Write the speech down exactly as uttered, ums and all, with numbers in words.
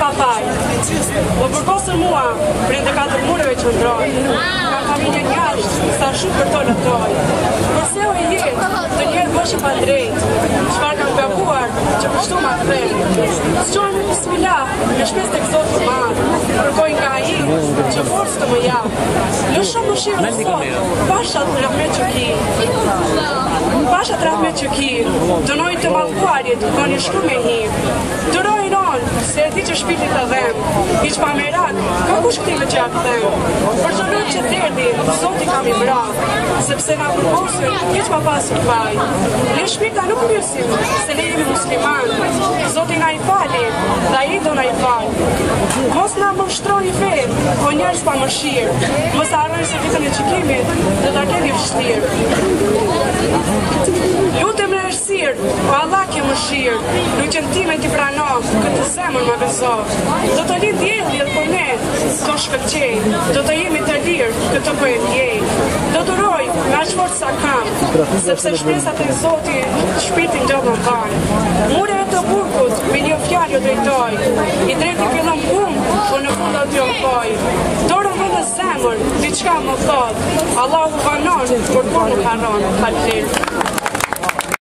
papaj. Po përkosur mua, prende katër mureve që ndroj. Ka familje njashtë, sa shumë për to lëtoj. Përse o i jetë, të njerë bëshi pa drejt. Çfarë kam gabuar, që përshtu ma kthejnë. Sqojnë me bismillah, me shpes të këzotë madhë. Kërkoj nga i, që forës të më japë. Në shumë më shirë në sotë, pashat në rahmet që ki. Pashat rahmet që ki, dënoj të malkuarit, ka një shkru me hi. Dëroj ronë, se e di që shpirtit të dhem. Iq pa merak, ka kush këtive që ja këthem. Për që rrët që derdi, Zoti kam i bra. Sepse nga përposur, iq pa pasur vaj. Ne shpirta nuk mjësim, se ne jemi musliman. Zoti nga i fali, dhe i do nga i fali. Mos nga më shtroni fe, o njerës pa më shirë. Mos arrojnë se vitën e qikimit, dhe ta keni vështirë. Lutem në ersirë, o Allah ke më shirë. Luqen time t'i pranon, këtë zemër më gëzov. Do të lind jeli edhe për ne, të shkëlqej. Do të jemi të lirë, këtë për e ndjej. Do të roj, me aq fort sa kam, sepse shpresat e Zoti shpirtin do më banë. Mure e të burkut, me një fjalë jo drejtoj. I drejti fillon punë, por në fund do t'jo mpoj. Dorën vë në zemër, diçka më thot. Allahu banon, por por nuk harron. Falënderit.